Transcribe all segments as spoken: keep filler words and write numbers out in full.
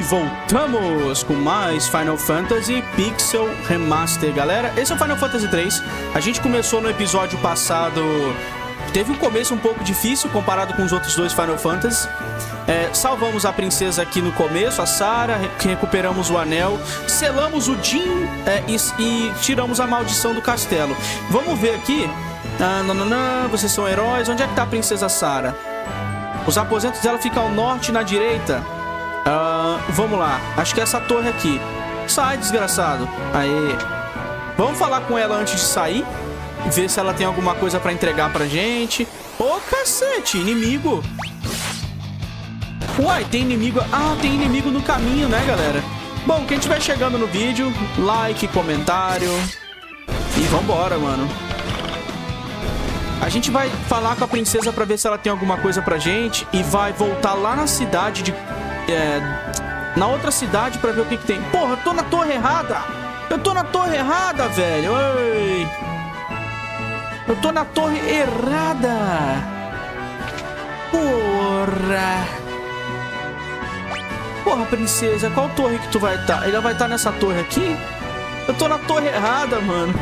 voltamos com mais Final Fantasy Pixel Remaster, galera. Esse é o Final Fantasy três. A gente começou no episódio passado... Teve um começo um pouco difícil comparado com os outros dois Final Fantasy. É, salvamos a princesa aqui no começo, a Sarah, recuperamos o anel, selamos o Jin é, e, e tiramos a maldição do castelo. Vamos ver aqui. Ah, nananã, vocês são heróis. Onde é que tá a princesa Sarah? Os aposentos dela ficam ao norte na direita. Uh, vamos lá. Acho que é essa torre aqui. Sai, desgraçado. Aê. Vamos falar com ela antes de sair. Ver se ela tem alguma coisa pra entregar pra gente. Ô, cacete. Inimigo. Uai, tem inimigo. Ah, tem inimigo no caminho, né, galera? Bom, quem estiver chegando no vídeo, like, comentário. E vambora, mano. A gente vai falar com a princesa pra ver se ela tem alguma coisa pra gente. E vai voltar lá na cidade de... É, na outra cidade pra ver o que que tem. Porra, eu tô na torre errada. Eu tô na torre errada, velho. Oi. Eu tô na torre errada. Porra. Porra, princesa, qual torre que tu vai estar? Tá? Ela vai estar tá nessa torre aqui? Eu tô na torre errada, mano.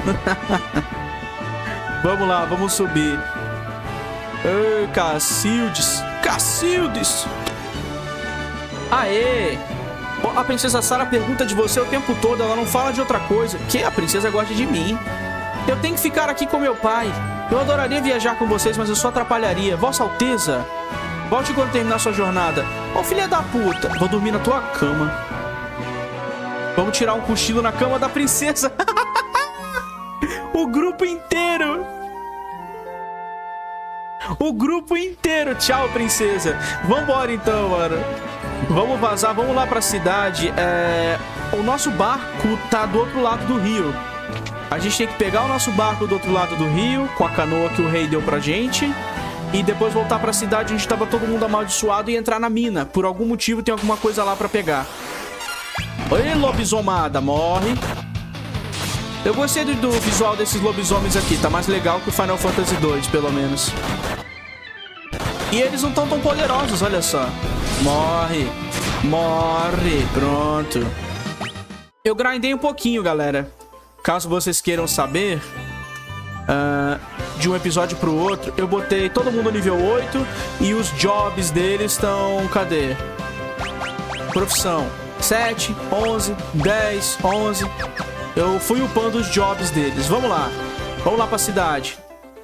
Vamos lá, vamos subir. Ei, Cacildes. Cacildes. Aê! A princesa Sarah pergunta de você o tempo todo, ela não fala de outra coisa. Que a princesa gosta de mim. Eu tenho que ficar aqui com meu pai. Eu adoraria viajar com vocês, mas eu só atrapalharia. Vossa Alteza, volte quando terminar sua jornada. Ô, filha da puta, vou dormir na tua cama. Vamos tirar um cochilo na cama da princesa. O grupo inteiro. O grupo inteiro. Tchau, princesa. Vambora então, mano. Vamos vazar, vamos lá pra cidade. É... O nosso barco tá do outro lado do rio. A gente tem que pegar o nosso barco do outro lado do rio, com a canoa que o rei deu pra gente, e depois voltar pra cidade onde tava todo mundo amaldiçoado e entrar na mina. Por algum motivo tem alguma coisa lá pra pegar. Oi, lobisomada, morre. Eu gostei do, do visual desses lobisomens aqui. Tá mais legal que o Final Fantasy dois, pelo menos. E eles não estão tão poderosos, olha só. Morre. Morre. Pronto. Eu grindei um pouquinho, galera. Caso vocês queiram saber, uh, de um episódio pro outro, eu botei todo mundo nível oito e os jobs deles estão... Cadê? Profissão. sete, onze, dez, onze. Eu fui upando os jobs deles. Vamos lá. Vamos lá pra cidade.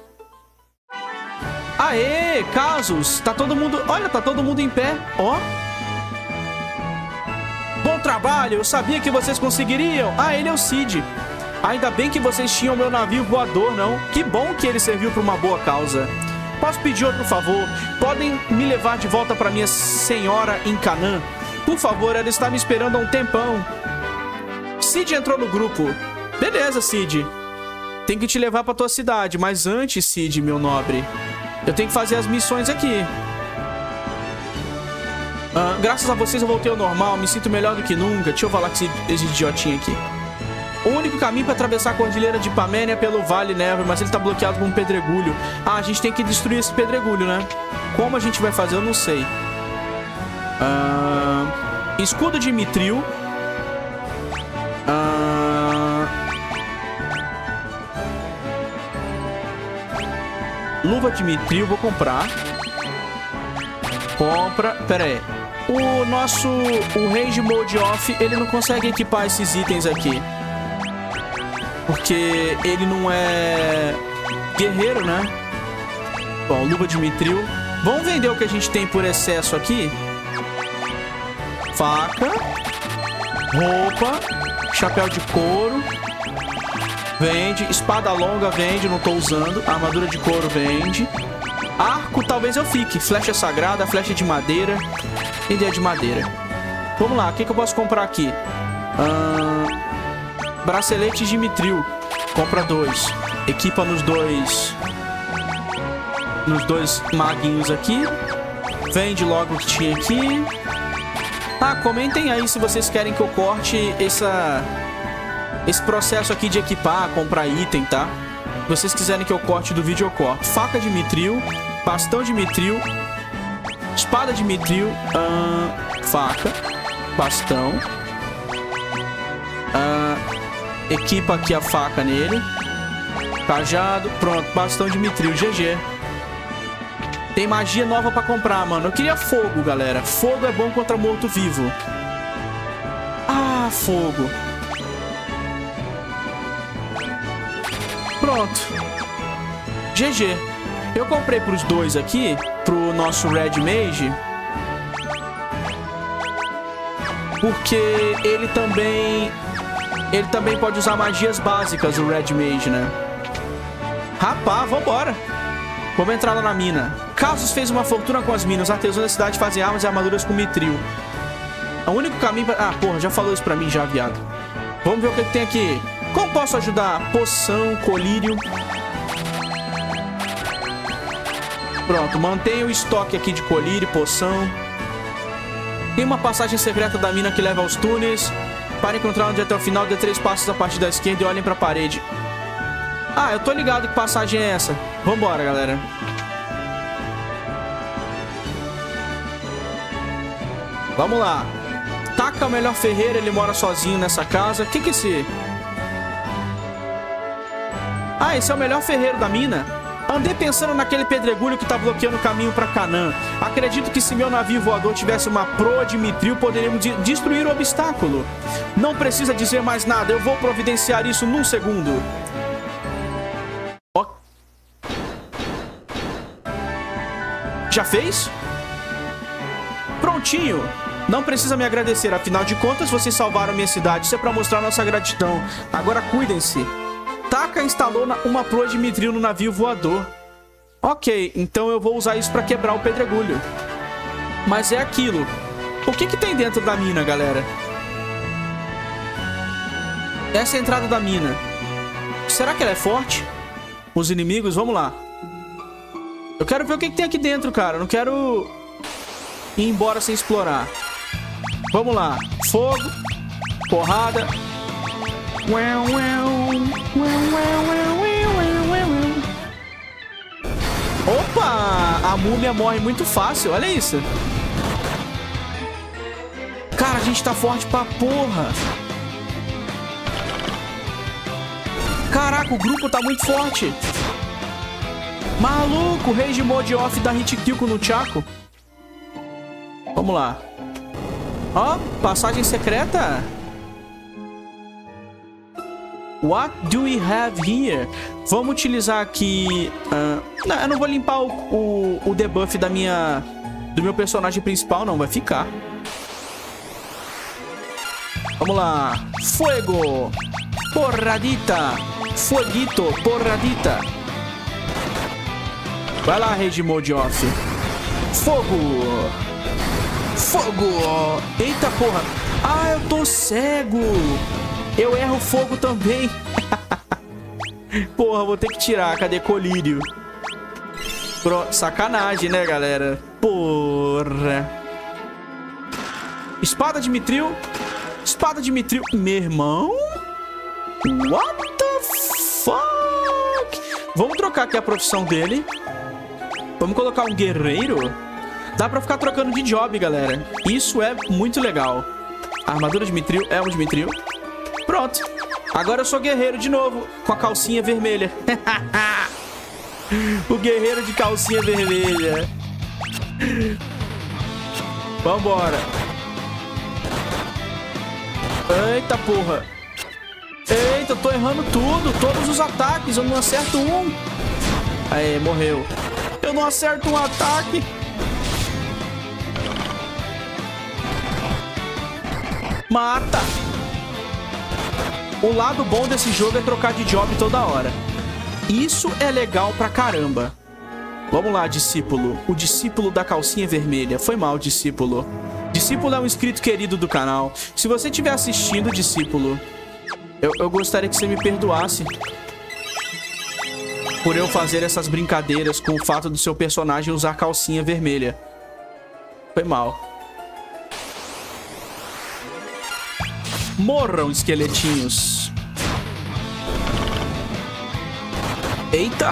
Aê, Casos. Tá todo mundo... Olha, tá todo mundo em pé. Ó. Bom trabalho. Eu sabia que vocês conseguiriam. Ah, ele é o Cid. Ainda bem que vocês tinham meu navio voador, não? Que bom que ele serviu pra uma boa causa. Posso pedir outro favor? Podem me levar de volta pra minha senhora em Canaã? Por favor, ela está me esperando há um tempão. Cid entrou no grupo. Beleza, Cid. Tem que te levar pra tua cidade. Mas antes, Cid, meu nobre, eu tenho que fazer as missões aqui. Ah, graças a vocês eu voltei ao normal. Me sinto melhor do que nunca. Deixa eu falar com esse, esse idiotinho aqui. O único caminho para atravessar a cordilheira de Paménia é pelo Vale Never, mas ele tá bloqueado por um pedregulho. Ah, a gente tem que destruir esse pedregulho, né? Como a gente vai fazer, eu não sei. Ah, escudo de Mithril. Ah, luva de Mithril, vou comprar. Compra. Pera aí. O nosso... O Range Mode Off, ele não consegue equipar esses itens aqui. Porque ele não é guerreiro, né? Bom, luva de Mithril. Vamos vender o que a gente tem por excesso aqui. Faca. Roupa. Chapéu de couro. Vende. Espada longa vende, não tô usando. Armadura de couro vende. Arco talvez eu fique. Flecha sagrada, flecha de madeira. Ideia de madeira. Vamos lá, o que, que eu posso comprar aqui? Ahn... Bracelete de Mithril. Compra dois. Equipa nos dois. Nos dois maguinhos aqui. Vende logo o que tinha aqui. Ah, comentem aí se vocês querem que eu corte essa, esse processo aqui de equipar, comprar item, tá? Se vocês quiserem que eu corte do vídeo, eu corto. Faca de Mithril. Bastão de Mithril. Espada de Mithril. Hum, faca. Bastão. Ah, equipa aqui a faca nele. Cajado. Pronto, bastão de Mithril. G G. Tem magia nova pra comprar, mano. Eu queria fogo, galera. Fogo é bom contra morto-vivo. Ah, fogo. Pronto. G G. Eu comprei pros dois aqui, pro nosso Red Mage, porque ele também... Ele também pode usar magias básicas, o Red Mage, né? Rapaz, vambora. Vamos entrar lá na mina. Casus fez uma fortuna com as minas. Artesãos da cidade fazem armas e armaduras com Mithril. O único caminho pra... Ah, porra, já falou isso pra mim já, viado. Vamos ver o que, que tem aqui. Como posso ajudar? Poção, colírio. Pronto, mantenha o estoque aqui de colírio e poção. Tem uma passagem secreta da mina que leva aos túneis. Para encontrar onde até o final, dê três passos a partir da esquerda e olhem pra parede. Ah, eu tô ligado que passagem é essa. Vambora, galera. Vamos lá. Taca o melhor ferreiro, ele mora sozinho nessa casa. O que que é esse? Ah, esse é o melhor ferreiro da mina. Andei pensando naquele pedregulho que tá bloqueando o caminho pra Canaã. Acredito que se meu navio voador tivesse uma proa de Mithril, poderíamos de destruir o obstáculo. Não precisa dizer mais nada, eu vou providenciar isso num segundo. Ó. Já fez? Prontinho. Não precisa me agradecer, afinal de contas vocês salvaram minha cidade. Isso é pra mostrar nossa gratidão. Agora cuidem-se. Taka instalou uma proa de Mithril no navio voador. Ok, então eu vou usar isso pra quebrar o pedregulho. Mas é aquilo. O que que tem dentro da mina, galera? Essa é a entrada da mina. Será que ela é forte? Os inimigos, vamos lá. Eu quero ver o que que tem aqui dentro, cara. Eu não quero ir embora sem explorar. Vamos lá. Fogo. Porrada. Opa! A múmia morre muito fácil, olha isso. Cara, a gente tá forte pra porra. Caraca, o grupo tá muito forte. Maluco, o rei de Modioff dá hit kill no Chaco. Vamos lá. Ó, passagem secreta. What do we have here? Vamos utilizar aqui... Uh, não, eu não vou limpar o, o, o debuff da minha, do meu personagem principal, não. Vai ficar. Vamos lá. Fuego. Porradita. Foguito. Porradita. Vai lá, rei de Modioff. Fogo. Fogo. Eita, porra. Ah, eu tô cego. Eu erro fogo também. Porra, vou ter que tirar. Cadê colírio? Pro... Sacanagem, né, galera? Porra. Espada de Mithril. Espada de Mithril. Meu irmão. What the fuck? Vamos trocar aqui a profissão dele. Vamos colocar um guerreiro. Dá pra ficar trocando de job, galera. Isso é muito legal. A armadura de Mithril é um de Mithril. Pronto. Agora eu sou guerreiro de novo. Com a calcinha vermelha. O guerreiro de calcinha vermelha. Vambora. Eita, porra. Eita, eu tô errando tudo. Todos os ataques. Eu não acerto um. Aê, morreu. Eu não acerto um ataque. Mata. O lado bom desse jogo é trocar de job toda hora. Isso é legal pra caramba. Vamos lá, discípulo. O discípulo da calcinha vermelha. Foi mal, discípulo. Discípulo é um inscrito querido do canal. Se você estiver assistindo, discípulo, eu, eu gostaria que você me perdoasse por eu fazer essas brincadeiras com o fato do seu personagem usar calcinha vermelha. Foi mal. Morram, esqueletinhos. Eita.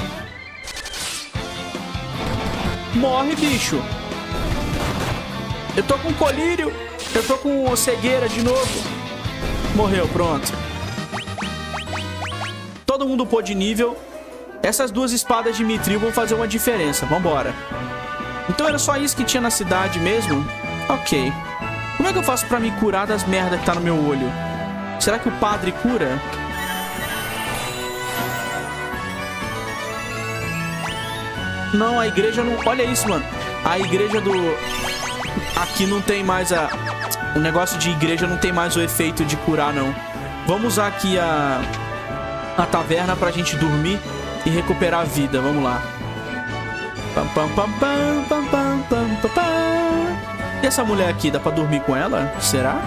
Morre, bicho. Eu tô com colírio. Eu tô com cegueira de novo. Morreu, pronto. Todo mundo pôde nível. Essas duas espadas de Mithril vão fazer uma diferença. Vambora. Então era só isso que tinha na cidade mesmo? Ok. Como é que eu faço pra me curar das merdas que tá no meu olho? Será que o padre cura? Não, a igreja não... Olha isso, mano. A igreja do... Aqui não tem mais a... O negócio de igreja não tem mais o efeito de curar, não. Vamos usar aqui a... A taverna pra gente dormir e recuperar a vida. Vamos lá. Pam, pam, pam, pam, pam, pam, pam, pam, pam. E essa mulher aqui, dá pra dormir com ela? Será?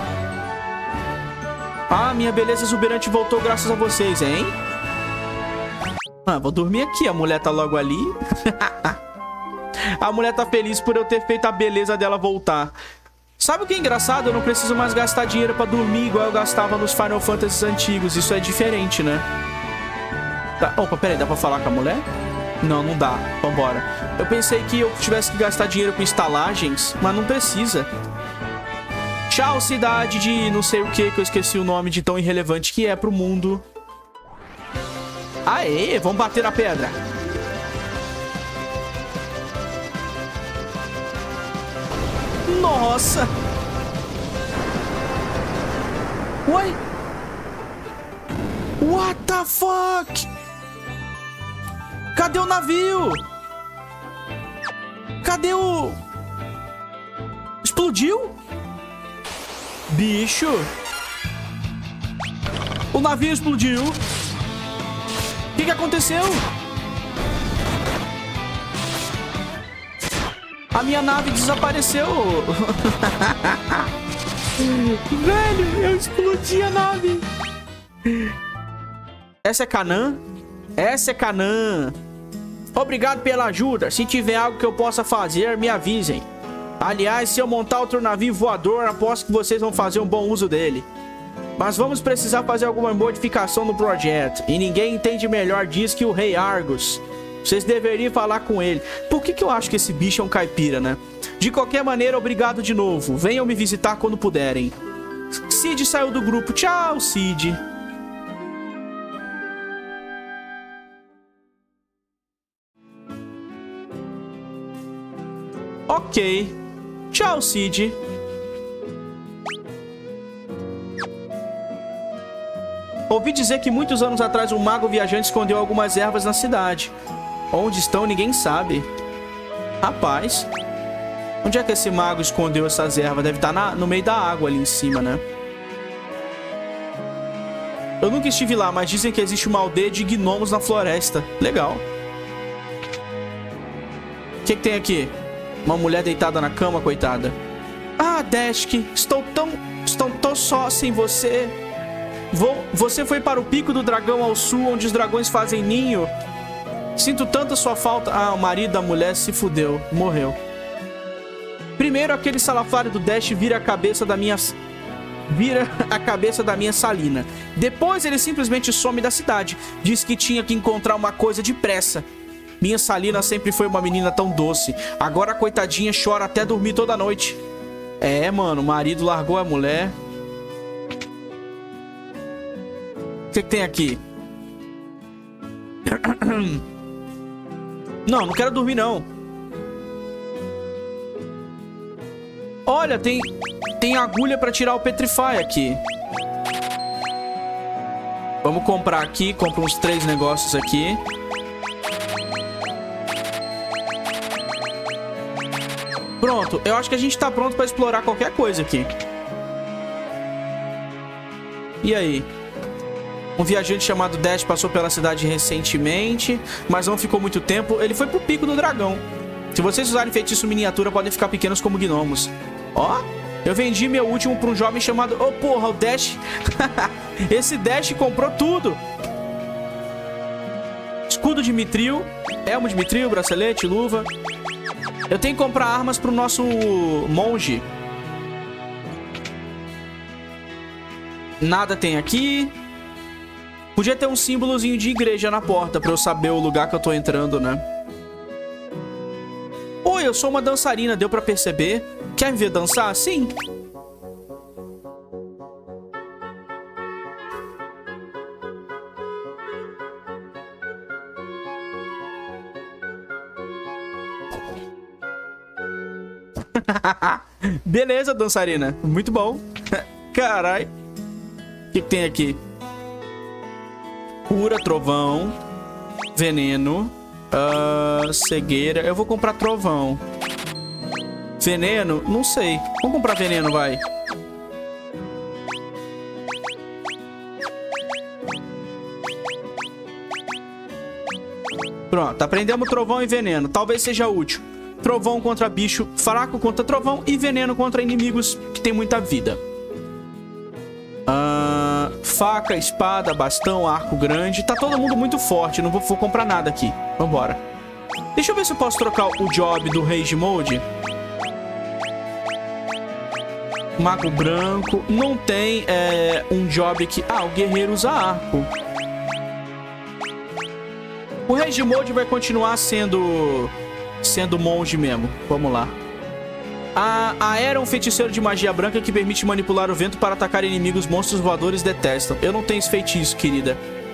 Ah, minha beleza exuberante voltou graças a vocês, hein? Ah, vou dormir aqui. A mulher tá logo ali. A mulher tá feliz por eu ter feito a beleza dela voltar. Sabe o que é engraçado? Eu não preciso mais gastar dinheiro pra dormir igual eu gastava nos Final Fantasy antigos. Isso é diferente, né? Tá. Opa, peraí, dá pra falar com a mulher? Não, não dá. Vambora. Eu pensei que eu tivesse que gastar dinheiro com estalagens, mas não precisa. Tchau, cidade de não sei o que, que eu esqueci o nome de tão irrelevante que é pro mundo. Aê, vamos bater na pedra. Nossa. Uai. What the fuck? Cadê o navio? Cadê o... Explodiu? Bicho. O navio explodiu. O que que aconteceu? A minha nave desapareceu. Velho, eu explodi a nave. Essa é Canaã? Essa é Canaã. Obrigado pela ajuda. Se tiver algo que eu possa fazer, me avisem. Aliás, se eu montar outro navio voador, aposto que vocês vão fazer um bom uso dele. Mas vamos precisar fazer alguma modificação no projeto. E ninguém entende melhor disso que o Rei Argus. Vocês deveriam falar com ele. Por que que eu acho que esse bicho é um caipira, né? De qualquer maneira, obrigado de novo. Venham me visitar quando puderem. Cid saiu do grupo. Tchau, Cid. Ok. Tchau, Cid. Ouvi dizer que muitos anos atrás um mago viajante escondeu algumas ervas na cidade. Onde estão, ninguém sabe. Rapaz. Onde é que esse mago escondeu essas ervas? Deve estar na, no meio da água ali em cima, né? Eu nunca estive lá, mas dizem que existe uma aldeia de gnomos na floresta. Legal. O que que tem aqui? Uma mulher deitada na cama, coitada. Ah, Dashk, estou tão... Estou tão só sem você. Vou... Você foi para o Pico do Dragão ao sul, onde os dragões fazem ninho. Sinto tanta sua falta... Ah, o marido da mulher se fudeu. Morreu. Primeiro, aquele salafrário do Dash vira a cabeça da minha... Vira a cabeça da minha Salina. Depois, ele simplesmente some da cidade. Diz que tinha que encontrar uma coisa depressa. Minha Salina sempre foi uma menina tão doce. Agora a coitadinha chora até dormir toda noite. É, mano, o marido largou a mulher. O que que tem aqui? Não, não quero dormir, não. Olha, tem, tem agulha pra tirar o Petrify aqui. Vamos comprar aqui. Compra uns três negócios aqui. Pronto, eu acho que a gente tá pronto pra explorar qualquer coisa aqui. E aí? Um viajante chamado Dash passou pela cidade recentemente, mas não ficou muito tempo. Ele foi pro Pico do Dragão. Se vocês usarem feitiço miniatura, podem ficar pequenos como gnomos. Ó, eu vendi meu último pra um jovem chamado... Oh, porra, o Dash... Esse Dash comprou tudo. Escudo de Mithril, elmo de Mithril, bracelete, luva. Eu tenho que comprar armas pro nosso monge. Nada tem aqui. Podia ter um símbolozinho de igreja na porta pra eu saber o lugar que eu tô entrando, né? Oi, eu sou uma dançarina, deu pra perceber. Quer me ver dançar? Sim. Beleza, dançarina. Muito bom. Carai. O que, que tem aqui? Cura, trovão. Veneno. Uh, cegueira. Eu vou comprar trovão. Veneno? Não sei. Vamos comprar veneno, vai. Pronto, aprendemos trovão e veneno. Talvez seja útil. Trovão contra bicho, fraco contra trovão e veneno contra inimigos que tem muita vida. Uh, faca, espada, bastão, arco grande. Tá todo mundo muito forte, não vou, vou comprar nada aqui. Vambora. Deixa eu ver se eu posso trocar o job do Rage Mode. Mago branco. Não tem é, um job que... Ah, o guerreiro usa arco. O Rage Mode vai continuar sendo... Sendo monge mesmo. Vamos lá. A Aera é um feiticeiro de magia branca que permite manipular o vento para atacar inimigos. Monstros voadores detestam. Eu não tenho esse feitiço, querida.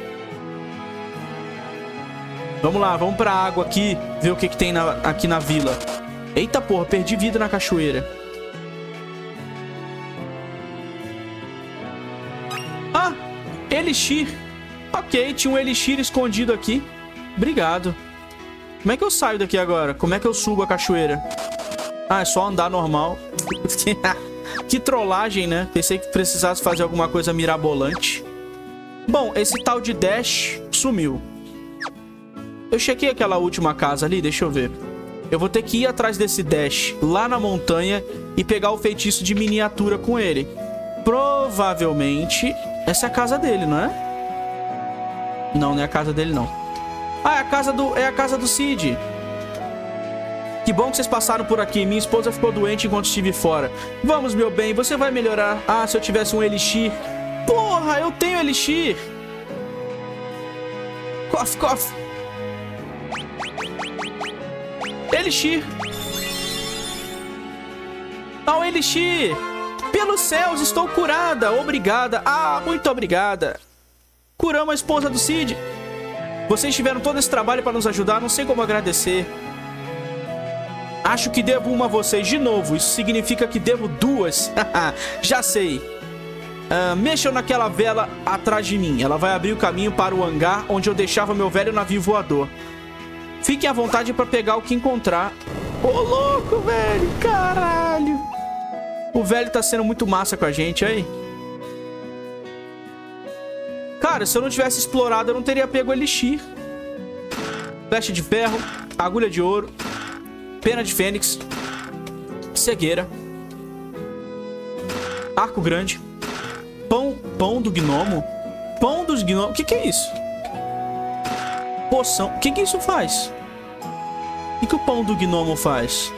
Vamos lá, vamos pra água aqui. Ver o que, que tem na, aqui na vila. Eita porra, perdi vida na cachoeira. Ah, elixir. Ok, tinha um elixir escondido aqui. Obrigado. Como é que eu saio daqui agora? Como é que eu subo a cachoeira? Ah, é só andar normal. Que trollagem, né? Pensei que precisasse fazer alguma coisa mirabolante. Bom, esse tal de Dash sumiu. Eu chequei aquela última casa ali, deixa eu ver. Eu vou ter que ir atrás desse Dash lá na montanha e pegar o feitiço de miniatura com ele. Provavelmente essa é a casa dele, não é? Não, não é a casa dele, não. Ah, é a casa do, é a casa do Cid. Que bom que vocês passaram por aqui. Minha esposa ficou doente enquanto estive fora. Vamos, meu bem, você vai melhorar. Ah, se eu tivesse um elixir. Porra, eu tenho elixir. Cof, cof. Elixir. Ah, o elixir. Pelos céus, estou curada. Obrigada. Ah, muito obrigada. Curamos a esposa do Cid. Vocês tiveram todo esse trabalho para nos ajudar. Não sei como agradecer. Acho que devo uma a vocês de novo. Isso significa que devo duas. Já sei. Uh, mexam naquela vela atrás de mim. Ela vai abrir o caminho para o hangar onde eu deixava meu velho navio voador. Fiquem à vontade para pegar o que encontrar. Ô, louco, velho. Caralho. O velho tá sendo muito massa com a gente aí. Cara, se eu não tivesse explorado, eu não teria pego elixir. Flecha de ferro, agulha de ouro, pena de fênix, cegueira, arco grande, pão, pão do gnomo, pão dos gnomos. O que, que é isso? Poção. O que, que isso faz? O que, que o pão do gnomo faz?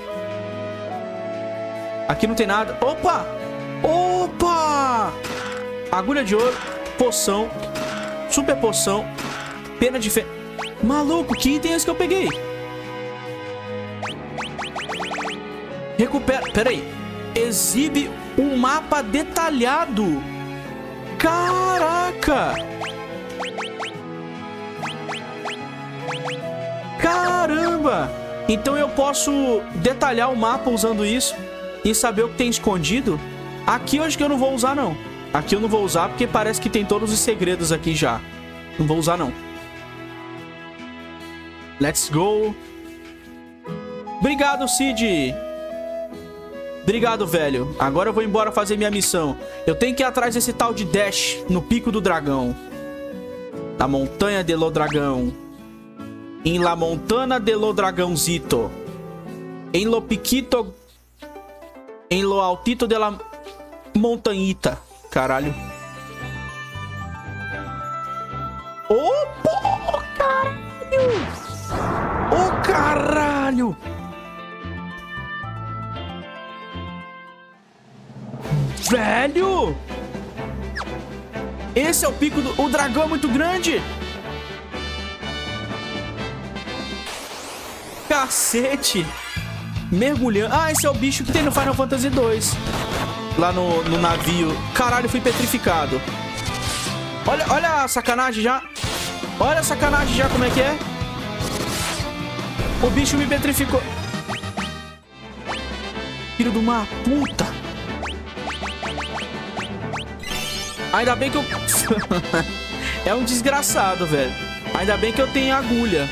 Aqui não tem nada. Opa! Opa! Agulha de ouro, poção, super poção, pena de fênix. Maluco, que item é esse que eu peguei? Recupera... Pera aí. Exibe um mapa detalhado. Caraca! Caramba! Então eu posso detalhar o mapa usando isso e saber o que tem escondido? Aqui eu acho que eu não vou usar, não. Aqui eu não vou usar porque parece que tem todos os segredos aqui já. Não vou usar, não. Let's go. Obrigado, Cid. Obrigado, velho. Agora eu vou embora fazer minha missão. Eu tenho que ir atrás desse tal de Dash no Pico do Dragão. Na Montanha de Lo Dragão. Em La Montana de Lo Dragãozito. Em Lo Piquito. Em Lo Altito de la Montanhita. Caralho. Opa! Caralho! Ô, caralho! Velho! Esse é o pico do... O dragão é muito grande! Cacete! mergulhando. Ah, esse é o bicho que tem no Final Fantasy dois. Lá no, no navio. Caralho, fui petrificado. Olha, olha a sacanagem já. Olha a sacanagem já, como é que é. O bicho me petrificou. Filho de uma puta. Ainda bem que eu... É um desgraçado, velho. Ainda bem que eu tenho agulha.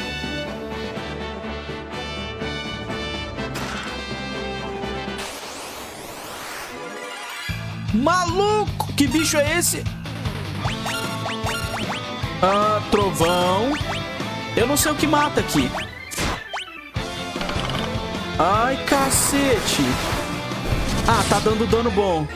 Maluco! Que bicho é esse? Ah, trovão. Eu não sei o que mata aqui. Ai, cacete. Ah, tá dando dano bom.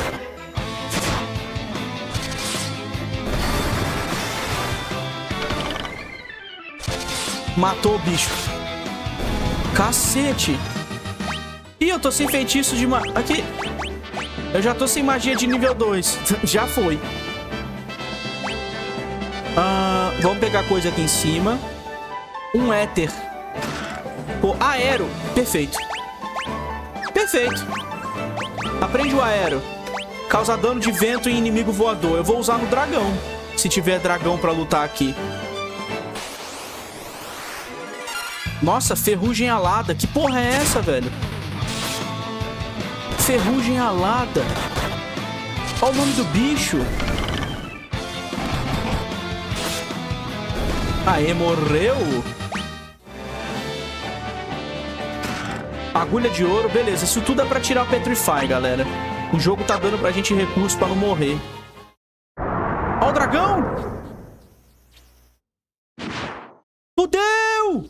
Matou o bicho. Cacete. Ih, eu tô sem feitiço de ma... Aqui. Eu já tô sem magia de nível dois. Já foi. Ah, vamos pegar coisa aqui em cima. Um éter. Pô, aero. Perfeito. Perfeito. Aprende o aero. Causa dano de vento em inimigo voador. Eu vou usar no dragão. Se tiver dragão pra lutar aqui. Nossa, ferrugem alada. Que porra é essa, velho? Ferrugem alada. Olha o nome do bicho. Aê, morreu. Agulha de ouro. Beleza, isso tudo é pra tirar o Petrify, galera. O jogo tá dando pra gente recurso pra não morrer. Ó o dragão. Fudeu.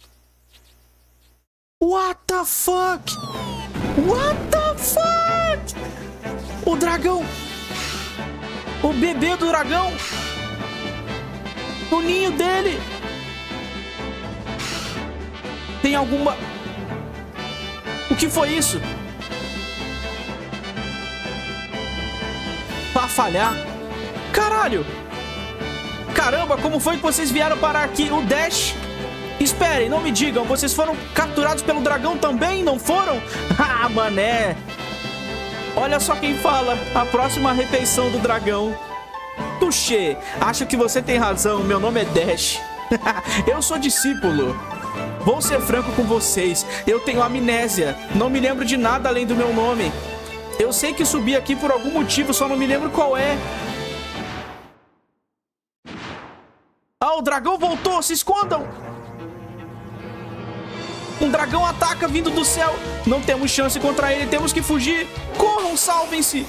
What the fuck? What the fuck? O dragão. O bebê do dragão. O ninho dele. Tem alguma... O que foi isso? Pra falhar. Caralho. Caramba, como foi que vocês vieram parar aqui? O Dash... Esperem, não me digam, vocês foram capturados pelo dragão também, não foram? Ah, mané! Olha só quem fala, a próxima refeição do dragão. Tuxê, acho que você tem razão, meu nome é Dash. Eu sou discípulo. Vou ser franco com vocês, eu tenho amnésia, não me lembro de nada além do meu nome. Eu sei que subi aqui por algum motivo, só não me lembro qual é. Ah, o dragão voltou, se escondam! Um dragão ataca vindo do céu. Não temos chance contra ele. Temos que fugir. Corram, salvem-se.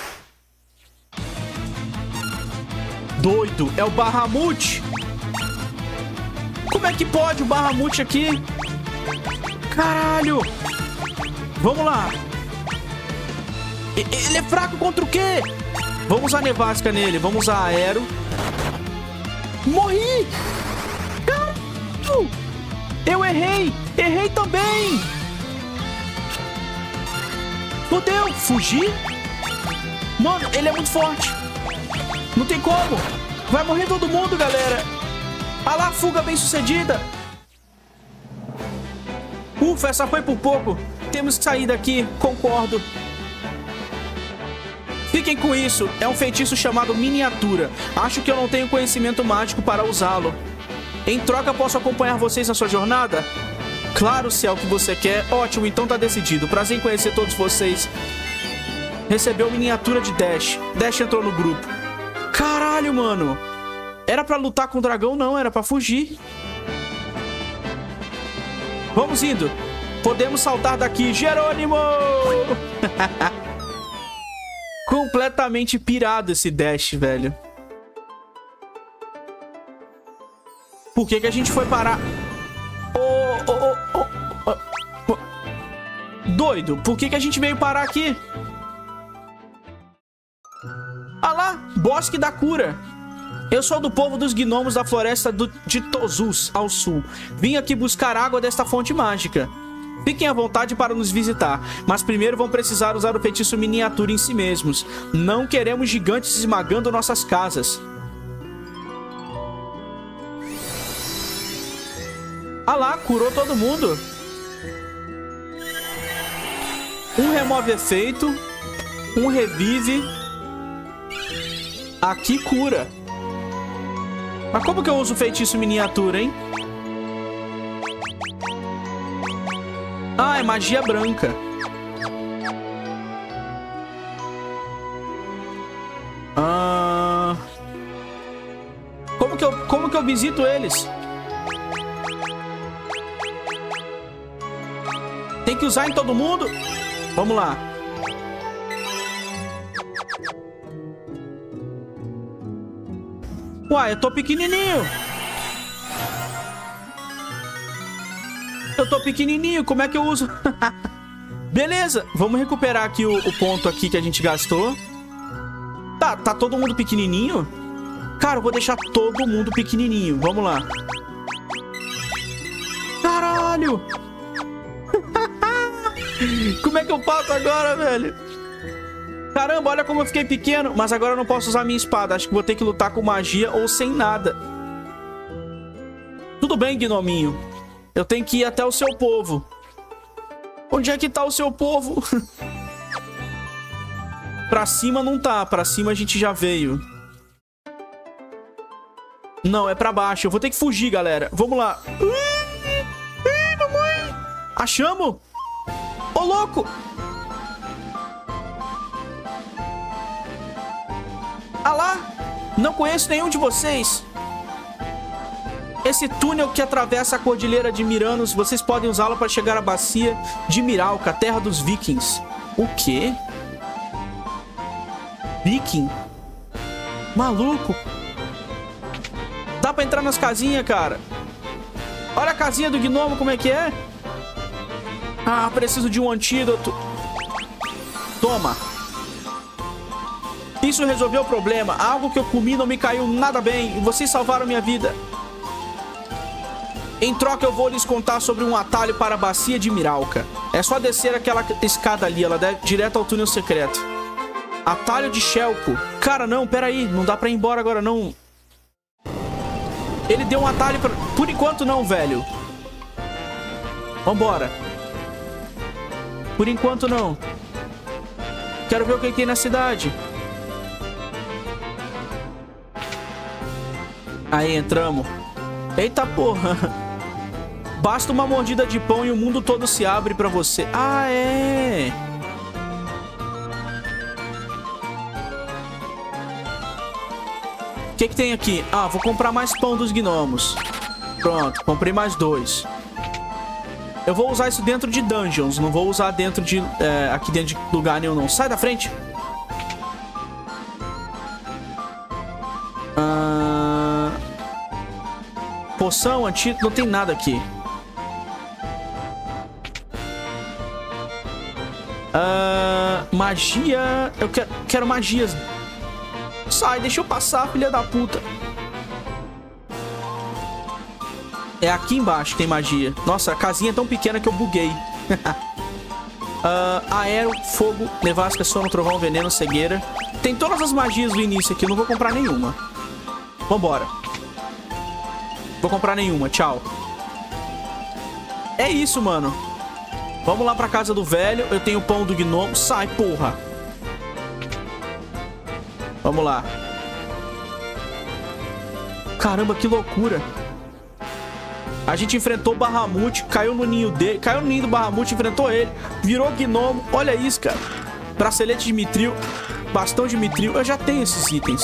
Doido. É o Bahamut. Como é que pode o Bahamut aqui? Caralho. Vamos lá. Ele é fraco contra o quê? Vamos usar nevasca nele. Vamos usar aero. Morri. Caralho. Eu errei! Errei também! Fudeu! Fugir? Mano, ele é muito forte! Não tem como! Vai morrer todo mundo, galera! Ah lá, fuga bem sucedida! Ufa, essa foi por pouco! Temos que sair daqui, concordo! Fiquem com isso! É um feitiço chamado miniatura. Acho que eu não tenho conhecimento mágico para usá-lo. Em troca, posso acompanhar vocês na sua jornada? Claro, se é o que você quer. Ótimo, então tá decidido. Prazer em conhecer todos vocês. Recebeu miniatura de Dash. Dash entrou no grupo. Caralho, mano. Era pra lutar com o dragão? Não, era pra fugir. Vamos indo. Podemos saltar daqui. Jerônimo! Completamente pirado esse Dash, velho. Por que que a gente foi parar? Oh, oh, oh, oh, oh. Doido, por que que a gente veio parar aqui? Ah lá, Bosque da Cura. Eu sou do povo dos gnomos da floresta do, de Tozus, ao sul. Vim aqui buscar água desta fonte mágica. Fiquem à vontade para nos visitar, mas primeiro vão precisar usar o feitiço miniatura em si mesmos. Não queremos gigantes esmagando nossas casas. Ah lá, curou todo mundo. Um remove efeito. Um revive. Aqui cura. Mas como que eu uso feitiço miniatura, hein? Ah, é magia branca. Ah... Como que eu, como que eu visito eles? Tem que usar em todo mundo? Vamos lá. Uai, eu tô pequenininho. Eu tô pequenininho, como é que eu uso? Beleza, vamos recuperar aqui o, o ponto aqui que a gente gastou. Tá, tá todo mundo pequenininho? Cara, eu vou deixar todo mundo pequenininho. Vamos lá. Caralho! Como é que eu passo agora, velho? Caramba, olha como eu fiquei pequeno. Mas agora eu não posso usar minha espada. Acho que vou ter que lutar com magia ou sem nada. Tudo bem, gnominho. Eu tenho que ir até o seu povo. Onde é que tá o seu povo? Pra cima não tá. Pra cima a gente já veio. Não, é pra baixo. Eu vou ter que fugir, galera. Vamos lá. Ih, mamãe. Achamos? Ô, louco! Ah lá! Não conheço nenhum de vocês. Esse túnel que atravessa a cordilheira de Miranos, vocês podem usá-lo para chegar à bacia de Miralca, terra dos vikings. O quê? Viking? Maluco! Dá pra entrar nas casinhas, cara. Olha a casinha do gnomo, como é que é? Ah, preciso de um antídoto. Toma. Isso resolveu o problema. Algo que eu comi não me caiu nada bem. E vocês salvaram minha vida. Em troca, eu vou lhes contar sobre um atalho para a bacia de Miralca. É só descer aquela escada ali. Ela deve direto ao túnel secreto. Atalho de Shelko. Cara, não, peraí. Não dá pra ir embora agora, não. Ele deu um atalho pra... Por enquanto não, velho. Vambora. Por enquanto não. Quero ver o que tem na cidade. Aí, entramos. Eita porra. Basta uma mordida de pão e o mundo todo se abre pra você. Ah, é. O que que tem aqui? Ah, vou comprar mais pão dos gnomos. Pronto, comprei mais dois. Eu vou usar isso dentro de dungeons. Não vou usar dentro de... É, aqui dentro de lugar nenhum, não. Sai da frente. Ah... Poção, antídoto, não tem nada aqui. Ah... Magia... Eu quero, quero magias. Sai, deixa eu passar, filha da puta. É aqui embaixo que tem magia. Nossa, a casinha é tão pequena que eu buguei. uh, aero, fogo, nevasca, sono, trovão, veneno, cegueira. Tem todas as magias do início aqui. Eu não vou comprar nenhuma. Vambora. Vou comprar nenhuma, tchau. É isso, mano. Vamos lá pra casa do velho. Eu tenho o pão do gnomo. Sai, porra. Vamos lá. Caramba, que loucura. A gente enfrentou o Bahamut, caiu no ninho dele, caiu no ninho do Bahamut, enfrentou ele, virou gnomo. Olha isso, cara. Bracelete de mitril, bastão de mitril. Eu já tenho esses itens.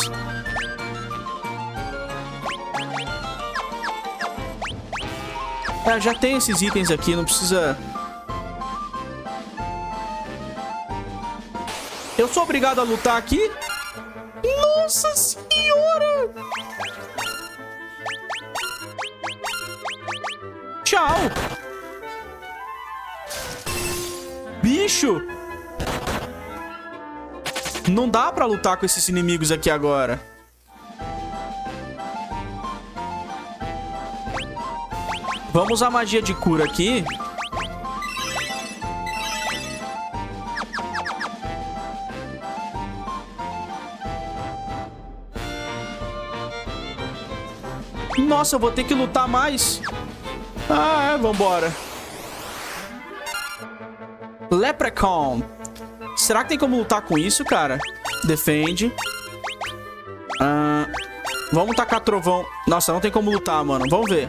É, já tenho esses itens aqui, não precisa... Eu sou obrigado a lutar aqui? Nossa senhora! Tchau! Bicho! Não dá pra lutar com esses inimigos aqui agora. Vamos usar magia de cura aqui. Nossa, eu vou ter que lutar mais. Ah, é, vambora. Leprechaun. Será que tem como lutar com isso, cara? Defende. Ah, vamos tacar trovão. Nossa, não tem como lutar, mano. Vamos ver.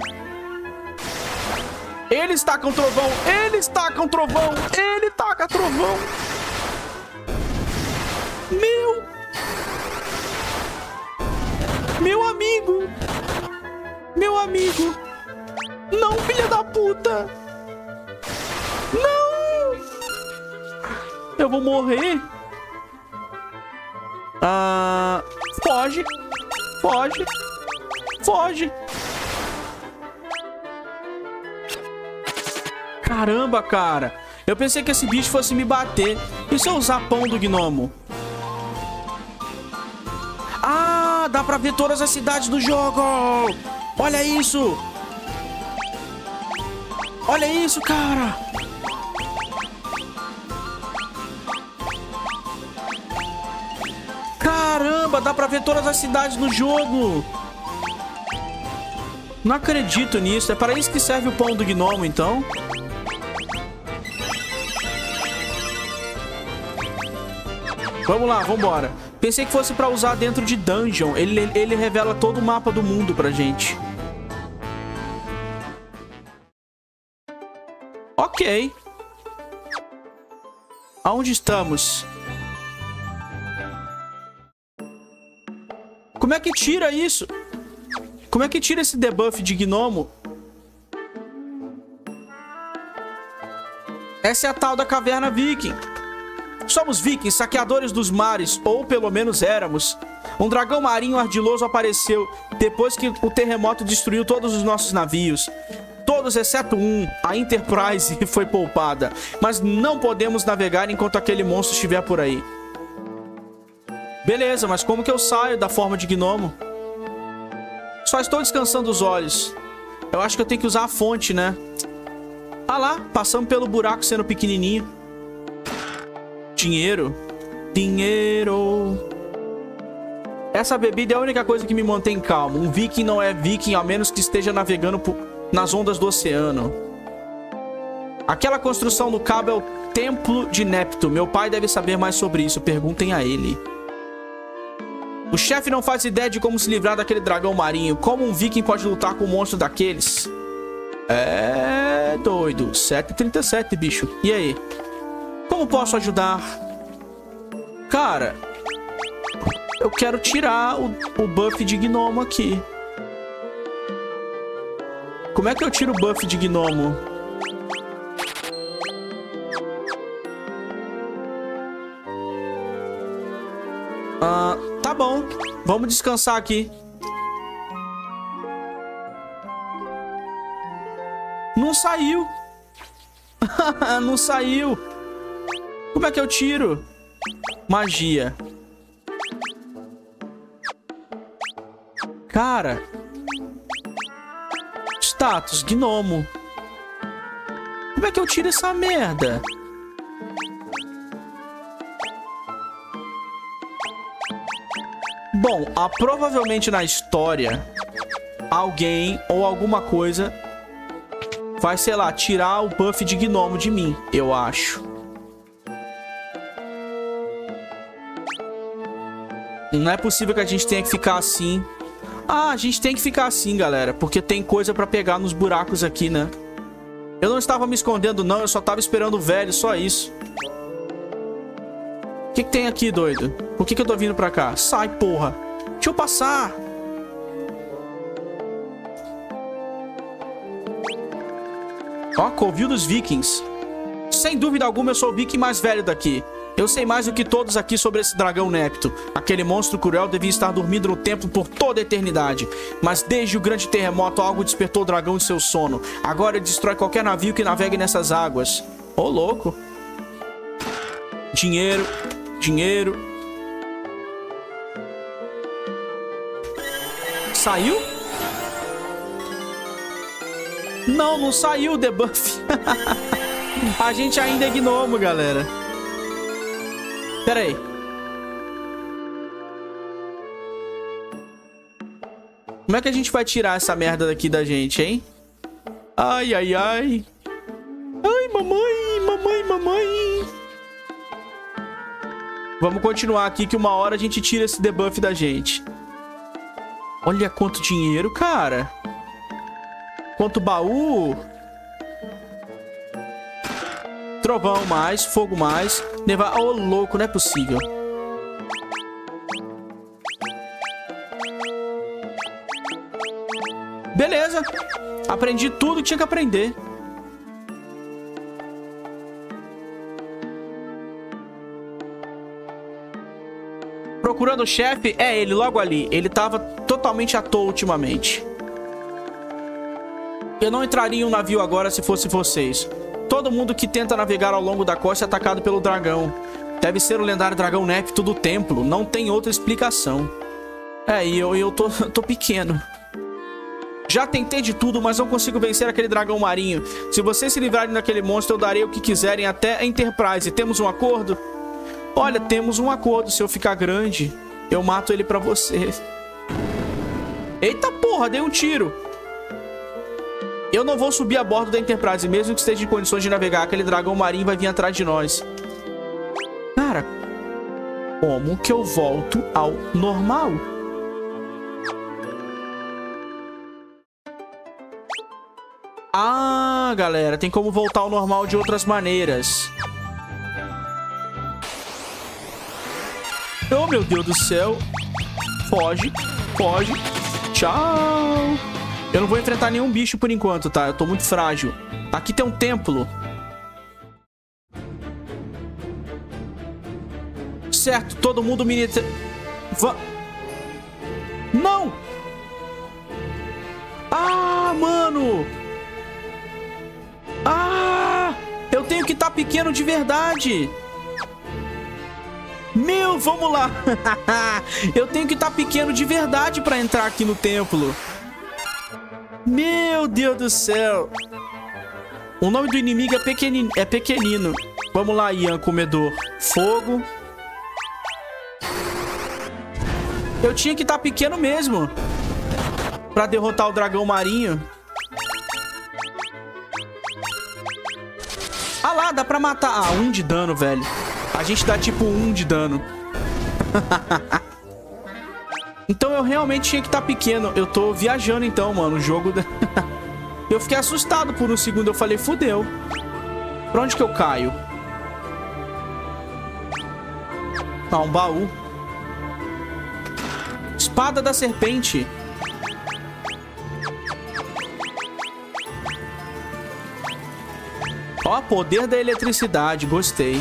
Eles tacam trovão. Eles tacam trovão. Ele taca trovão. Meu... Meu amigo. Meu amigo. Não, filha da puta. Não. Eu vou morrer. Ah, foge. Foge. Foge. Caramba, cara. Eu pensei que esse bicho fosse me bater. E se eu usar pão do gnomo? Ah, dá pra ver todas as cidades do jogo. Olha isso. Olha isso, cara. Caramba, dá pra ver todas as cidades do jogo. Não acredito nisso. É para isso que serve o pão do gnomo, então? Vamos lá, vambora. Pensei que fosse pra usar dentro de dungeon. Ele, ele revela todo o mapa do mundo pra gente. Ok. Aonde estamos? Como é que tira isso? Como é que tira esse debuff de gnomo? Essa é a tal da caverna viking. Somos vikings, saqueadores dos mares, ou pelo menos éramos. Um dragão marinho ardiloso apareceu depois que o terremoto destruiu todos os nossos navios. Todos exceto um, a Enterprise, foi poupada. Mas não podemos navegar enquanto aquele monstro estiver por aí. Beleza, mas como que eu saio da forma de gnomo? Só estou descansando os olhos. Eu acho que eu tenho que usar a fonte, né? Ah lá, passamos pelo buraco sendo pequenininho. Dinheiro. Dinheiro. Essa bebida é a única coisa que me mantém calmo. Um viking não é viking a menos que esteja navegando por... nas ondas do oceano. Aquela construção no cabo é o Templo de Nepto. Meu pai deve saber mais sobre isso. Perguntem a ele. O chefe não faz ideia de como se livrar daquele dragão marinho. Como um viking pode lutar com um monstro daqueles? É... doido. sete e trinta e sete, bicho. E aí? Como posso ajudar? Cara... eu quero tirar o, o buff de gnomo aqui. Como é que eu tiro o buff de gnomo? Ah, tá bom. Vamos descansar aqui. Não saiu. Não saiu. Como é que eu tiro? Magia. Cara... status, gnomo. Como é que eu tiro essa merda? Bom, ah, provavelmente na história alguém ou alguma coisa vai, sei lá, tirar o buff de gnomo de mim, eu acho. Não é possível que a gente tenha que ficar assim. Ah, a gente tem que ficar assim, galera, porque tem coisa pra pegar nos buracos aqui, né? Eu não estava me escondendo, não. Eu só tava esperando o velho, só isso. O que que tem aqui, doido? Por que que eu tô vindo pra cá? Sai, porra. Deixa eu passar. Ó, covil dos vikings. Sem dúvida alguma, eu sou o viking mais velho daqui. Eu sei mais do que todos aqui sobre esse dragão Nepto. Aquele monstro cruel devia estar dormindo no templo por toda a eternidade. Mas desde o grande terremoto, algo despertou o dragão de seu sono. Agora ele destrói qualquer navio que navegue nessas águas. Ô, louco. Dinheiro. Dinheiro. Saiu? Não, não saiu o debuff. A gente ainda é gnomo, galera. Pera aí. Como é que a gente vai tirar essa merda daqui da gente, hein? Ai, ai, ai. Ai, mamãe, mamãe, mamãe. Vamos continuar aqui que uma hora a gente tira esse debuff da gente. Olha quanto dinheiro, cara. Quanto baú. Trovão mais, fogo mais. Nevar... Ô, louco, não é possível. Beleza. Aprendi tudo que tinha que aprender. Procurando o chefe, é ele, logo ali. Ele tava totalmente à toa ultimamente. Eu não entraria em um navio agora se fosse vocês. Todo mundo que tenta navegar ao longo da costa é atacado pelo dragão. Deve ser o lendário dragão Néfito do templo. Não tem outra explicação. É, e eu, eu tô, tô pequeno. Já tentei de tudo, mas não consigo vencer aquele dragão marinho. Se vocês se livrarem daquele monstro, eu darei o que quiserem até a Enterprise. Temos um acordo? Olha, temos um acordo. Se eu ficar grande, eu mato ele pra você. Eita porra, dei um tiro. Eu não vou subir a bordo da Enterprise, mesmo que esteja em condições de navegar. Aquele dragão marinho vai vir atrás de nós. Cara, como que eu volto ao normal? Ah, galera, tem como voltar ao normal de outras maneiras. Oh, meu Deus do céu. Foge, foge. Tchau. Eu não vou enfrentar nenhum bicho por enquanto, tá? Eu tô muito frágil. Aqui tem um templo. Certo, todo mundo me... Va... Não! Ah, mano! Ah! Eu tenho que estar pequeno de verdade! Meu, vamos lá! Eu tenho que estar pequeno de verdade pra entrar aqui no templo. Meu Deus do céu! O nome do inimigo é pequenino. É pequenino. Vamos lá, Ian, comedor. Fogo. Eu tinha que estar pequeno mesmo pra derrotar o dragão marinho. Ah lá, dá pra matar. Ah, um de dano, velho. A gente dá tipo um de dano. Então eu realmente tinha que estar pequeno. Eu tô viajando então, mano. O jogo... Da... Eu fiquei assustado por um segundo. Eu falei, fudeu. Pra onde que eu caio? Ah, um baú. Espada da serpente. Ó, poder da eletricidade. Gostei.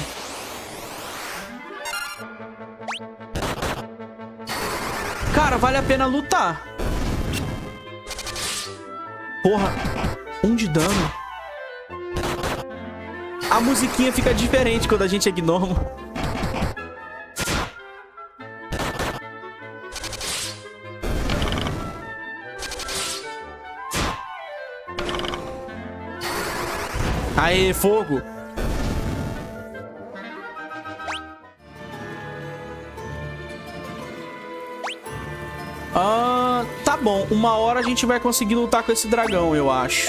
Cara, vale a pena lutar. Porra. Um de dano. A musiquinha fica diferente quando a gente é gnomo. Aê, fogo. Ah, tá bom. Uma hora a gente vai conseguir lutar com esse dragão, eu acho.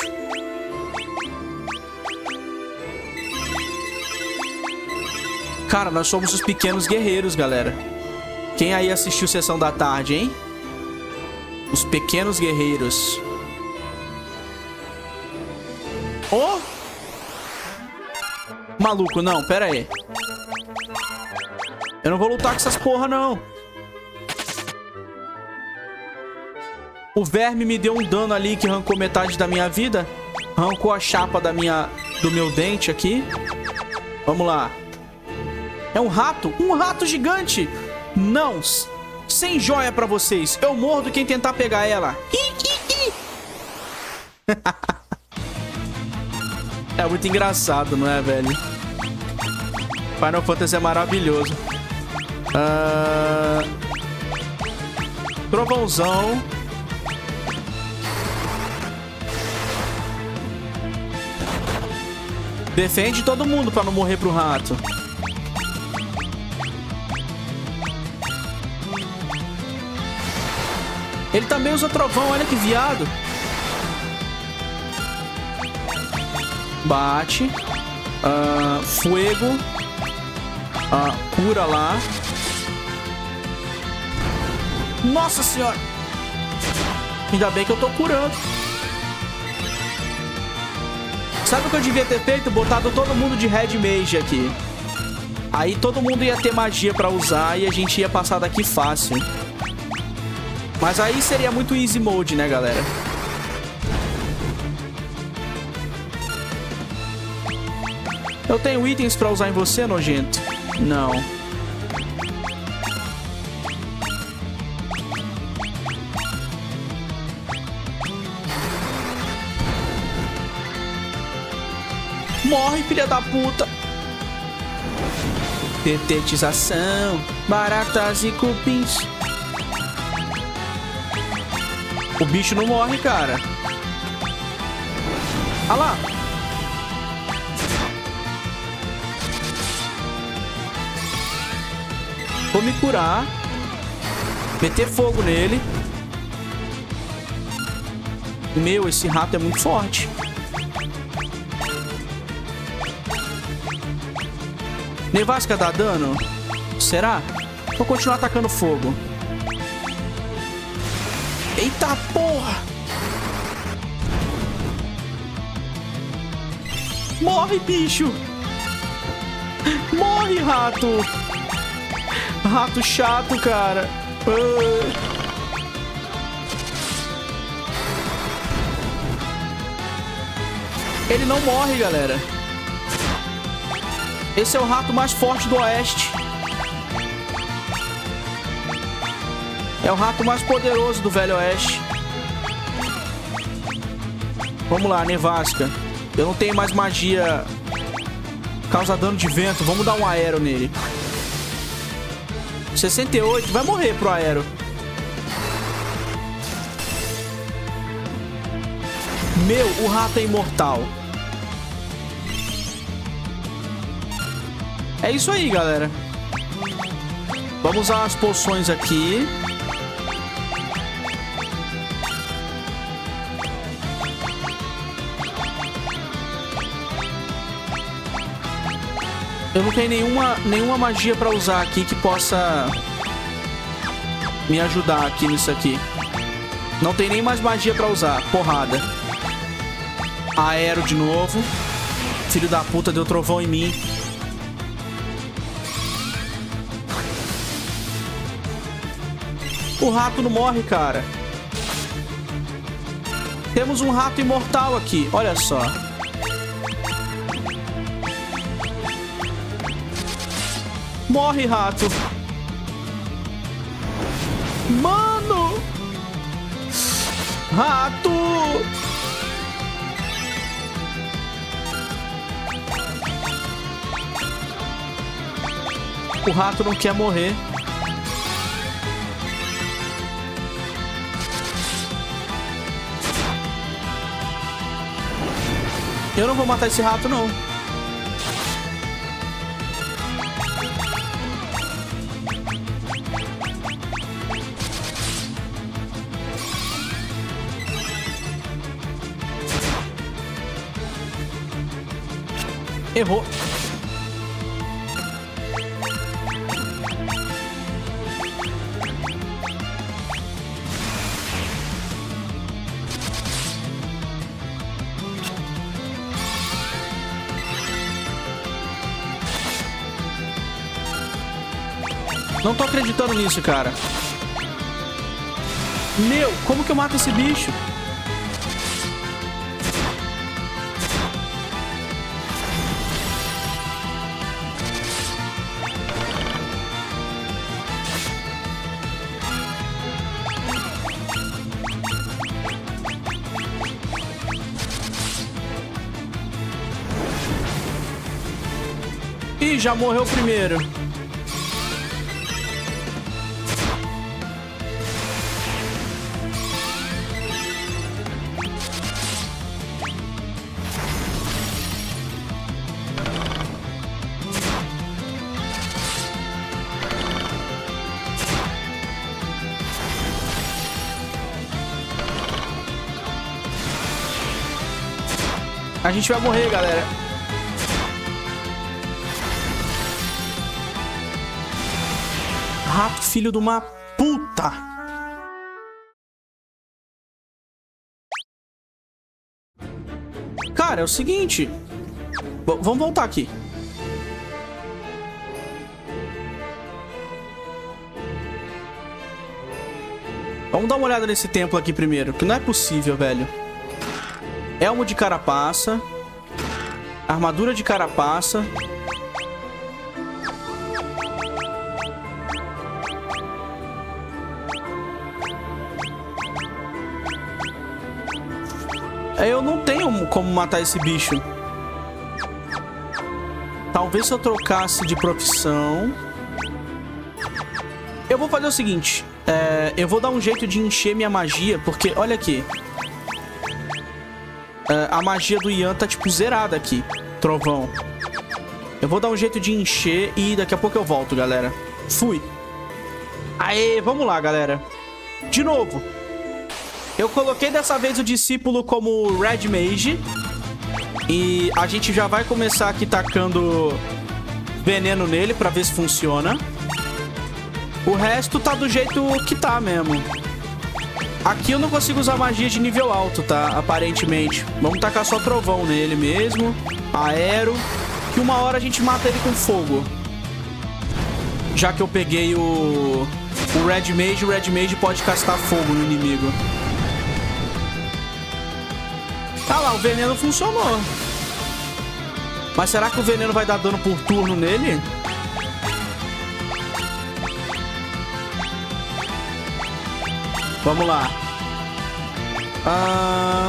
Cara, nós somos os pequenos guerreiros, galera. Quem aí assistiu Sessão da Tarde, hein? Os pequenos guerreiros. Oh! Maluco, não, pera aí. Eu não vou lutar com essas porra, não. O verme me deu um dano ali que arrancou metade da minha vida. Arrancou a chapa da minha, do meu dente aqui. Vamos lá. É um rato? Um rato gigante! Não! Sem joia pra vocês. Eu morro quem tentar pegar ela. É muito engraçado, não é, velho? Final Fantasy é maravilhoso. Uh... Trovãozão. Defende todo mundo pra não morrer pro rato. Ele também usa trovão, olha que viado. Bate. Uh, fuego. Uh, cura lá. Nossa senhora. Ainda bem que eu tô curando. Sabe o que eu devia ter feito? Botado todo mundo de Red Mage aqui. Aí todo mundo ia ter magia pra usar e a gente ia passar daqui fácil. Mas aí seria muito easy mode, né, galera? Eu tenho itens pra usar em você, nojento? Não. Morre, filha da puta. Detetização. Baratas e cupins. O bicho não morre, cara. Olha lá. Vou me curar. Meter fogo nele. Meu, esse rato é muito forte. Nevasca dá dano? Será? Vou continuar atacando fogo. Eita porra! Morre, bicho! Morre, rato! Rato chato, cara. Uh. Ele não morre, galera. Esse é o rato mais forte do oeste. É o rato mais poderoso do velho oeste. Vamos lá, nevasca. Eu não tenho mais magia. Causa dano de vento. Vamos dar um aero nele. sessenta e oito. Vai morrer pro aero. Meu, o rato é imortal. É isso aí, galera. Vamos usar as poções aqui. Eu não tenho nenhuma, nenhuma magia pra usar aqui que possa me ajudar aqui nisso aqui. Não tem nem mais magia pra usar. Porrada. Aero de novo. Filho da puta, deu trovão em mim. O rato não morre, cara. Temos um rato imortal aqui. Olha só. Morre, rato. Mano! Rato! O rato não quer morrer. Eu não vou matar esse rato, não. Errou. Não tô acreditando nisso, cara. Meu, como que eu mato esse bicho? Ih, já morreu o primeiro. A gente vai morrer, galera. Rato, filho de uma puta. Cara, é o seguinte. V vamos voltar aqui. Vamos dar uma olhada nesse templo aqui primeiro, que não é possível, velho. Elmo de carapaça. Armadura de carapaça. Eu não tenho como matar esse bicho. Talvez se eu trocasse de profissão... Eu vou fazer o seguinte. É, eu vou dar um jeito de encher minha magia, porque, olha aqui. É, a magia do Ian tá, tipo, zerada aqui. Trovão. Eu vou dar um jeito de encher e daqui a pouco eu volto, galera. Fui. Aê, vamos lá, galera. De novo. Eu coloquei dessa vez o discípulo como Red Mage. E a gente já vai começar aqui tacando veneno nele pra ver se funciona. O resto tá do jeito que tá mesmo. Aqui eu não consigo usar magia de nível alto, tá? Aparentemente. Vamos tacar só trovão nele mesmo. Aero. Que uma hora a gente mata ele com fogo. Já que eu peguei o... O Red Mage, o Red Mage pode castar fogo no inimigo. Tá lá, o veneno funcionou. Mas será que o veneno vai dar dano por turno nele? Vamos lá. Ah...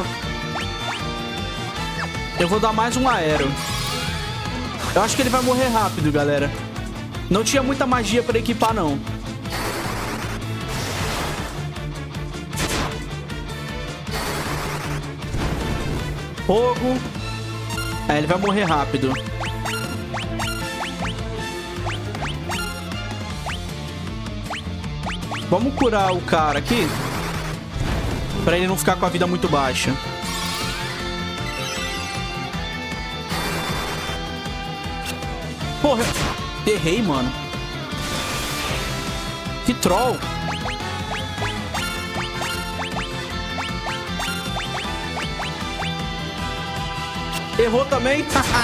Eu vou dar mais um aero. Eu acho que ele vai morrer rápido, galera. Não tinha muita magia pra equipar, não. Fogo. É, ele vai morrer rápido. Vamos curar o cara aqui. Pra ele não ficar com a vida muito baixa. Porra. Errei, mano. Que troll. Errou também?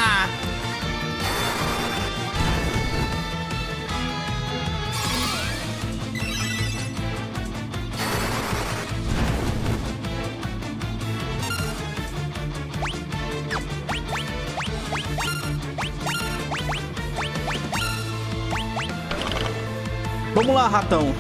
Vamos lá, ratão.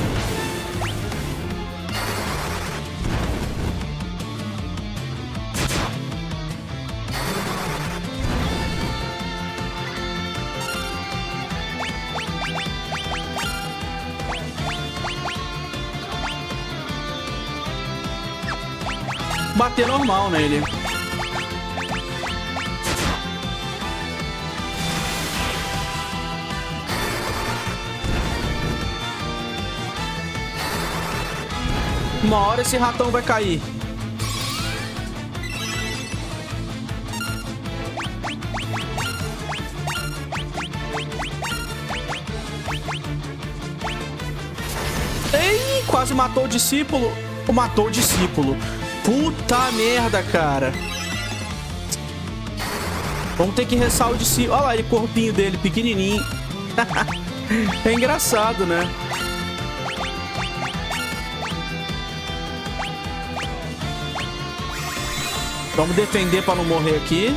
Bater normal nele. Uma hora esse ratão vai cair. Ei, quase matou o discípulo. Matou o discípulo. Puta merda, cara. Vamos ter que ressaltar o discípulo. Olha lá, ele, corpinho dele, pequenininho. É engraçado, né? Vamos defender pra não morrer aqui.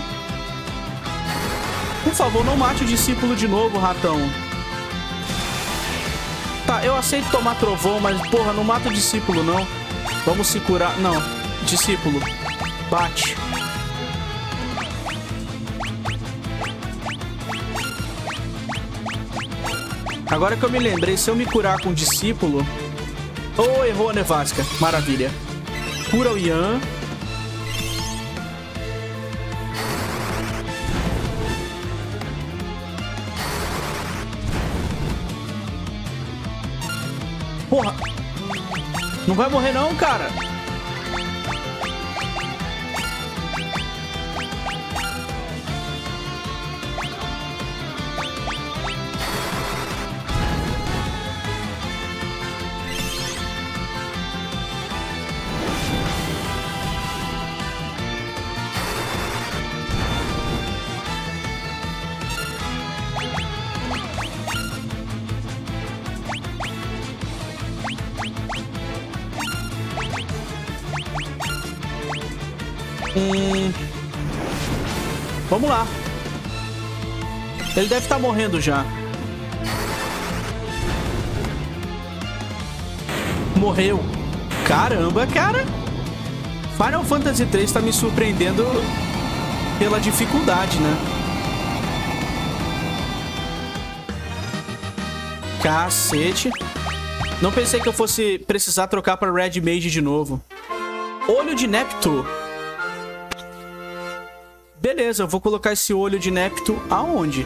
Por favor, não mate o discípulo de novo, ratão. Tá, eu aceito tomar trovão, mas, porra, não mata o discípulo, não. Vamos se curar. Não, discípulo. Bate. Agora que eu me lembrei, se eu me curar com o discípulo... Oh, errou a nevasca. Maravilha. Cura o Ian. Porra. Não vai morrer não, cara. Hum... Vamos lá. Ele deve estar morrendo já. Morreu. Caramba, cara. Final Fantasy três tá me surpreendendo pela dificuldade, né? Cacete. Não pensei que eu fosse precisar trocar pra Red Mage de novo. Olho de Neptu. Beleza, eu vou colocar esse olho de Neptu aonde?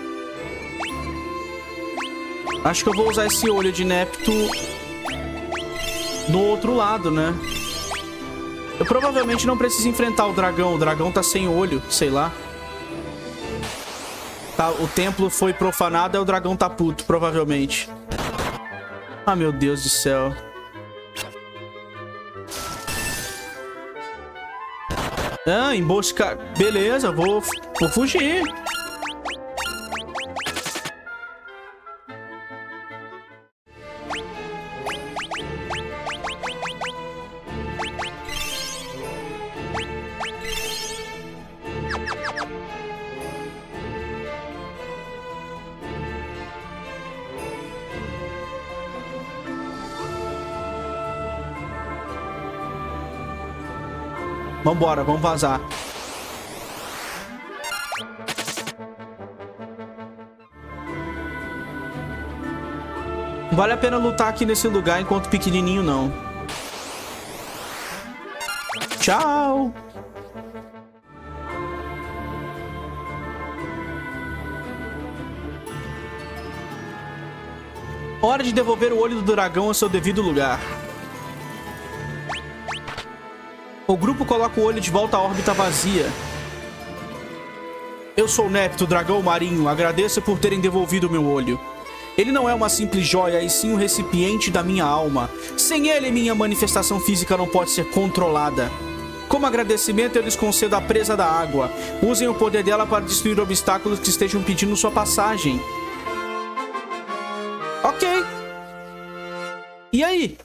Acho que eu vou usar esse olho de Neptu no outro lado, né? Eu provavelmente não preciso enfrentar o dragão. O dragão tá sem olho, sei lá. Tá, o templo foi profanado e o dragão tá puto, provavelmente. Ah, meu Deus do céu. Ah, emboscar. Beleza, vou, vou fugir. Vambora, vamos vazar. Não vale a pena lutar aqui nesse lugar enquanto pequenininho, não. Tchau! Hora de devolver o olho do dragão ao seu devido lugar. O grupo coloca o olho de volta à órbita vazia. Eu sou Neptu, dragão marinho. Agradeço por terem devolvido meu olho. Ele não é uma simples joia, e sim um recipiente da minha alma. Sem ele, minha manifestação física não pode ser controlada. Como agradecimento, eu lhes concedo a presa da água. Usem o poder dela para destruir obstáculos que estejam pedindo sua passagem. Ok. E aí?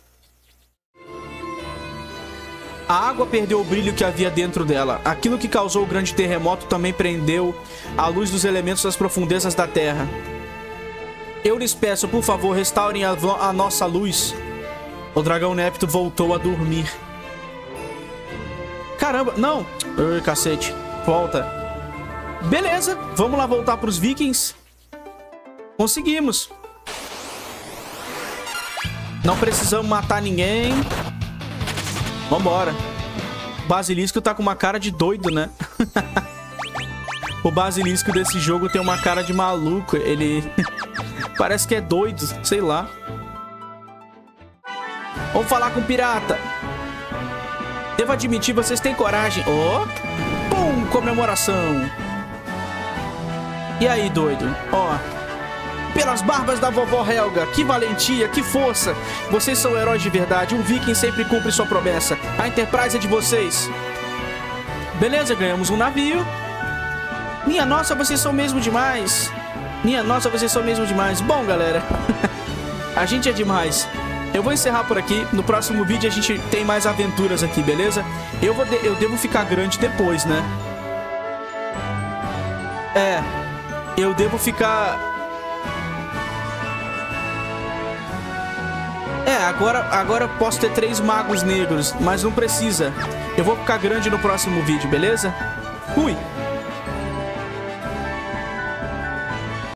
A água perdeu o brilho que havia dentro dela. Aquilo que causou o grande terremoto também prendeu a luz dos elementos das profundezas da terra. Eu lhes peço, por favor, restaurem a, a nossa luz. O dragão Neptu voltou a dormir. Caramba, não. Ai, cacete. Volta. Beleza, vamos lá voltar para os vikings. Conseguimos. Não precisamos matar ninguém. Vambora. O basilisco tá com uma cara de doido, né? O basilisco desse jogo tem uma cara de maluco. Ele parece que é doido, sei lá. Vamos falar com o pirata. Devo admitir, vocês têm coragem. Ó, oh. Pum, comemoração. E aí, doido? Ó. Oh. Pelas barbas da vovó Helga, que valentia, que força. Vocês são heróis de verdade. Um viking sempre cumpre sua promessa. A Enterprise é de vocês. Beleza, ganhamos um navio. Minha nossa, vocês são mesmo demais. Minha nossa, vocês são mesmo demais. Bom, galera, a gente é demais. Eu vou encerrar por aqui. No próximo vídeo a gente tem mais aventuras aqui, beleza? Eu, vou de eu devo ficar grande depois, né? É, eu devo ficar... É, agora, agora posso ter três magos negros, mas não precisa. Eu vou ficar grande no próximo vídeo, beleza? Fui!